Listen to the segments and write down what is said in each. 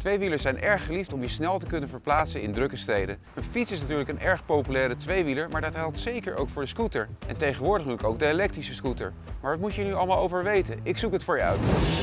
Tweewielers zijn erg geliefd om je snel te kunnen verplaatsen in drukke steden. Een fiets is natuurlijk een erg populaire tweewieler, maar dat geldt zeker ook voor de scooter. En tegenwoordig natuurlijk ook de elektrische scooter. Maar wat moet je nu allemaal over weten? Ik zoek het voor je uit.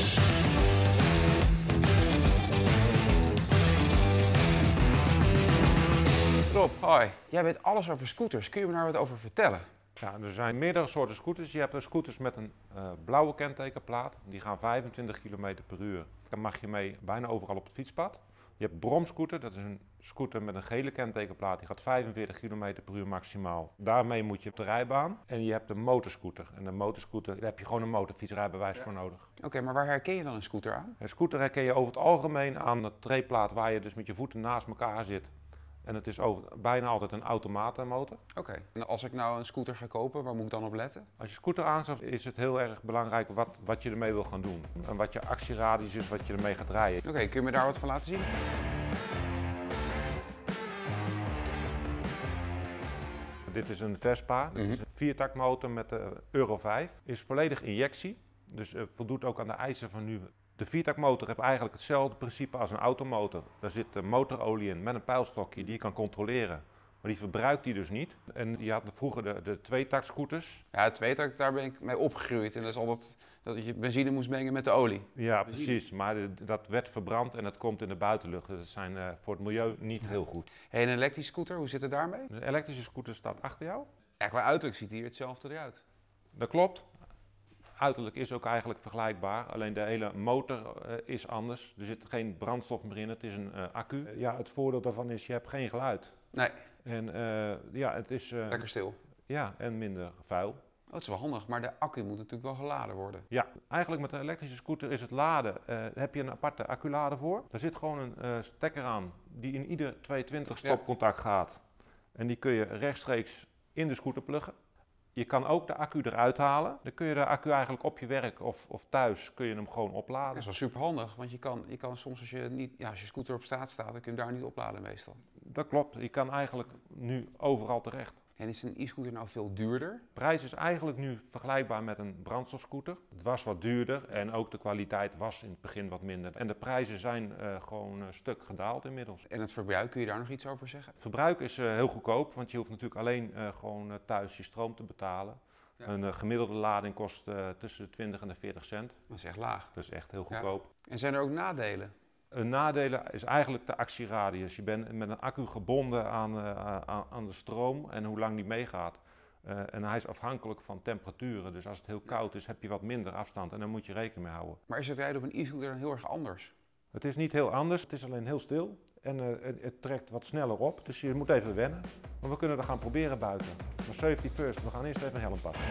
Rob, hoi. Jij weet alles over scooters. Kun je me daar wat over vertellen? Ja, er zijn meerdere soorten scooters. Je hebt scooters met een blauwe kentekenplaat. Die gaan 25 km per uur. Daar mag je mee bijna overal op het fietspad. Je hebt bromscooter, dat is een scooter met een gele kentekenplaat. Die gaat 45 km per uur maximaal. Daarmee moet je op de rijbaan. En je hebt een motorscooter. En een motorscooter, daar heb je gewoon een motorfietsrijbewijs voor nodig. Oké, maar waar herken je dan een scooter aan? Een scooter herken je over het algemeen aan de treeplaat waar je dus met je voeten naast elkaar zit. En het is bijna altijd een automatenmotor. Oké, en als ik nou een scooter ga kopen, waar moet ik dan op letten? Als je scooter aanschaft is het heel erg belangrijk wat je ermee wil gaan doen. En wat je actieradius is, wat je ermee gaat rijden. Oké, kun je me daar wat van laten zien? Dit is een Vespa, dit is een viertaktmotor met de Euro 5. Is volledig injectie, dus voldoet ook aan de eisen van nu. De viertaktmotor heeft eigenlijk hetzelfde principe als een automotor. Daar zit motorolie in met een pijlstokje die je kan controleren. Maar die verbruikt die dus niet. En je had vroeger de tweetaktscooters. Ja, tweetakt, daar ben ik mee opgegroeid. En dat is altijd dat je benzine moest mengen met de olie. Ja, precies. Maar dat werd verbrand en dat komt in de buitenlucht. Dat zijn voor het milieu niet heel goed. Hey, en een elektrische scooter, hoe zit het daarmee? De elektrische scooter staat achter jou. Ja, qua uiterlijk ziet hier hetzelfde eruit. Dat klopt. Uiterlijk is ook eigenlijk vergelijkbaar, alleen de hele motor is anders. Er zit geen brandstof meer in, het is een accu. Ja, het voordeel daarvan is, je hebt geen geluid. Nee. En ja, het is... Lekker stil. Ja, en minder vuil. Oh, dat is wel handig, maar de accu moet natuurlijk wel geladen worden. Ja, eigenlijk met een elektrische scooter is het laden. Heb je een aparte acculader voor. Daar zit gewoon een stekker aan die in ieder 220 stopcontact gaat. En die kun je rechtstreeks in de scooter pluggen. Je kan ook de accu eruit halen. Dan kun je de accu eigenlijk op je werk of thuis kun je hem gewoon opladen. Dat is wel super handig, want je kan soms als als je scooter op straat staat, dan kun je hem daar niet opladen meestal. Dat klopt, je kan eigenlijk nu overal terecht. En is een e-scooter nou veel duurder? De prijs is eigenlijk nu vergelijkbaar met een brandstofscooter. Het was wat duurder en ook de kwaliteit was in het begin wat minder. En de prijzen zijn gewoon een stuk gedaald inmiddels. En het verbruik, kun je daar nog iets over zeggen? Het verbruik is heel goedkoop, want je hoeft natuurlijk alleen gewoon thuis je stroom te betalen. Ja. Een gemiddelde lading kost tussen de 20 en de 40 cent. Dat is echt laag. Dat is echt heel goedkoop. Ja. En zijn er ook nadelen? Een nadeel is eigenlijk de actieradius. Je bent met een accu gebonden aan de stroom en hoe lang die meegaat. En hij is afhankelijk van temperaturen. Dus als het heel koud is, heb je wat minder afstand en daar moet je rekening mee houden. Maar is het rijden op een e-scooter dan heel erg anders? Het is niet heel anders, het is alleen heel stil. En het trekt wat sneller op, dus je moet even wennen. Maar we kunnen er gaan proberen buiten. Maar safety first, we gaan eerst even een helm pakken.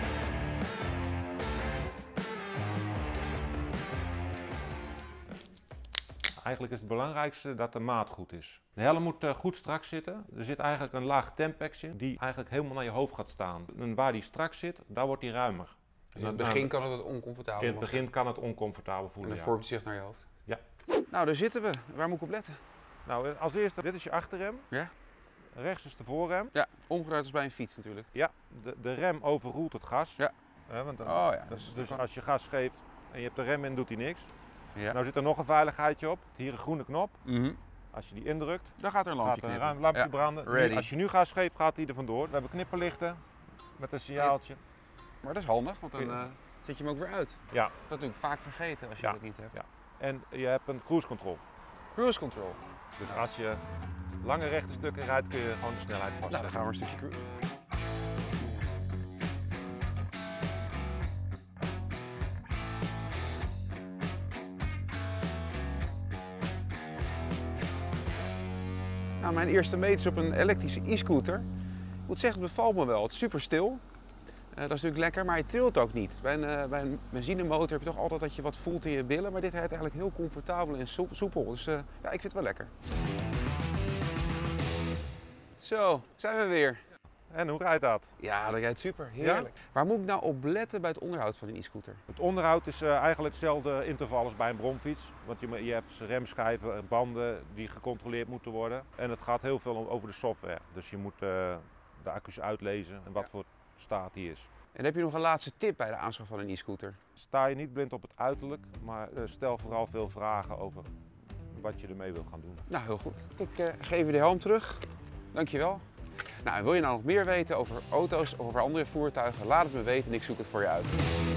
Eigenlijk is het belangrijkste dat de maat goed is. De helm moet goed strak zitten. Er zit eigenlijk een laag tempex in die eigenlijk helemaal naar je hoofd gaat staan. En waar die strak zit, daar wordt die ruimer. Dus in het begin kan het oncomfortabel In het begin kan het oncomfortabel voelen. En dan vormt het zich naar je hoofd. Ja. Nou, daar zitten we. Waar moet ik op letten? Nou, als eerste, dit is je achterrem. Ja. Rechts is de voorrem. Ja, omgedraaid als bij een fiets natuurlijk. Ja, de rem overroelt het gas. Ja. Want dan, ja. Dus als je gas geeft en je hebt de rem in, doet hij niks. Ja. Nou zit er nog een veiligheidje op. Hier een groene knop. Als je die indrukt, dan gaat er een lampje, een lampje branden. Nu, als je nu gas geeft, gaat hij er vandoor. We hebben knipperlichten met een signaaltje. Maar dat is handig, want dan zet je hem ook weer uit. Ja. Dat is natuurlijk vaak vergeten als je dat niet hebt. Ja. En je hebt een cruise control. Cruise control. Dus als je lange rechte stukken rijdt, kun je gewoon de snelheid vastzetten. Nou, dan gaan we een stukje cruisen. Nou, mijn eerste meet is op een elektrische e-scooter. Ik moet zeggen, het bevalt me wel. Het is super stil. Dat is natuurlijk lekker, maar hij trilt ook niet. Bij een benzinemotor heb je toch altijd dat je wat voelt in je billen, maar dit rijdt eigenlijk heel comfortabel en soepel. Dus ja, ik vind het wel lekker. Zo, zijn we weer. En hoe rijdt dat? Ja, dat rijdt super. Heerlijk. Ja? Waar moet ik nou op letten bij het onderhoud van een e-scooter? Het onderhoud is eigenlijk hetzelfde interval als bij een bromfiets. Want je hebt remschijven, banden die gecontroleerd moeten worden. En het gaat heel veel over de software. Dus je moet de accu's uitlezen en wat voor staat die is. En heb je nog een laatste tip bij de aanschaf van een e-scooter? Sta je niet blind op het uiterlijk, maar stel vooral veel vragen over wat je ermee wil gaan doen. Nou, heel goed. Ik geef je de helm terug. Dankjewel. Nou, en wil je nou nog meer weten over auto's of over andere voertuigen? Laat het me weten en ik zoek het voor je uit.